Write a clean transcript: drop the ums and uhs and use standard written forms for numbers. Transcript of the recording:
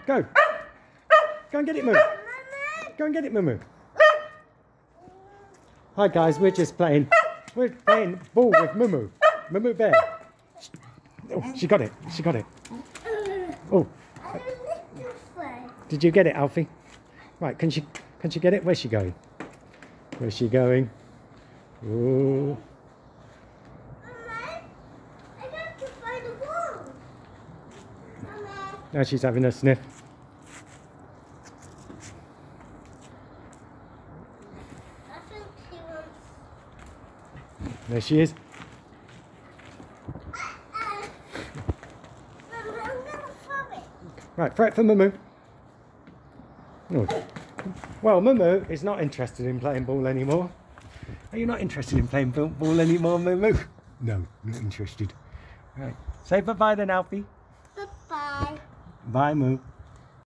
Go. Go and get it, Moo. Go and get it, Moo Moo. Hi guys, we're playing ball with Moo Moo. Moo Moo bear. Oh, she got it. She got it. Oh. Did you get it, Alfie? Right, can she get it? Where's she going? Where's she going? Oh. Now she's having a sniff. I think she wants... There she is. I'm gonna throw it. Right, throw it for Moo Moo. Oh. Well, Moo Moo is not interested in playing ball anymore. Are you not interested in playing ball anymore, Moo Moo? No, not interested. Right. Say bye-bye then, Alfie. Bye-bye. Bye, Moo.